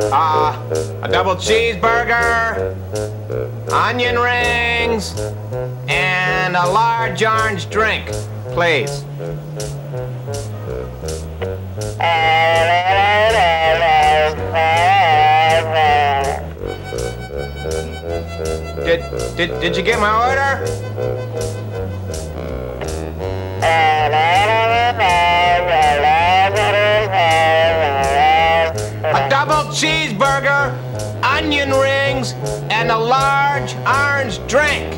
A double cheeseburger, onion rings, and a large orange drink, please. Did you get my order? A double cheeseburger, onion rings, and a large orange drink.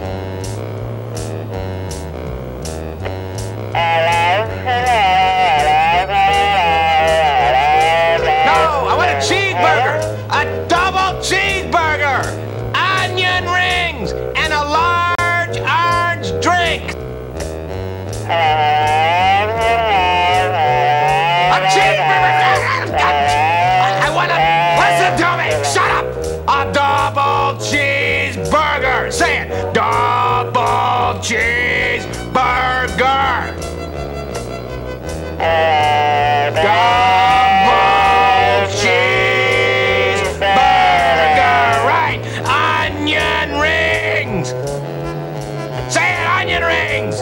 No, I want a cheeseburger, a double cheeseburger, onion rings, and a large orange drink. A cheeseburger. I want to listen to me. Shut up. A double cheeseburger. Say it. Double cheeseburger. Double cheeseburger. Right. Onion rings. Say it. Onion rings.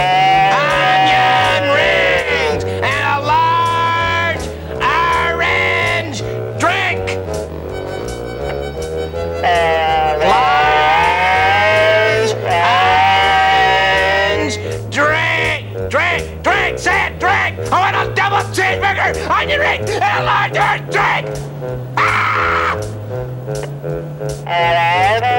Onion rings. And a large orange drink. Large orange drink. Drink. Say it. Drink. I want a double cheeseburger, onion ring, and a large orange drink. Ah!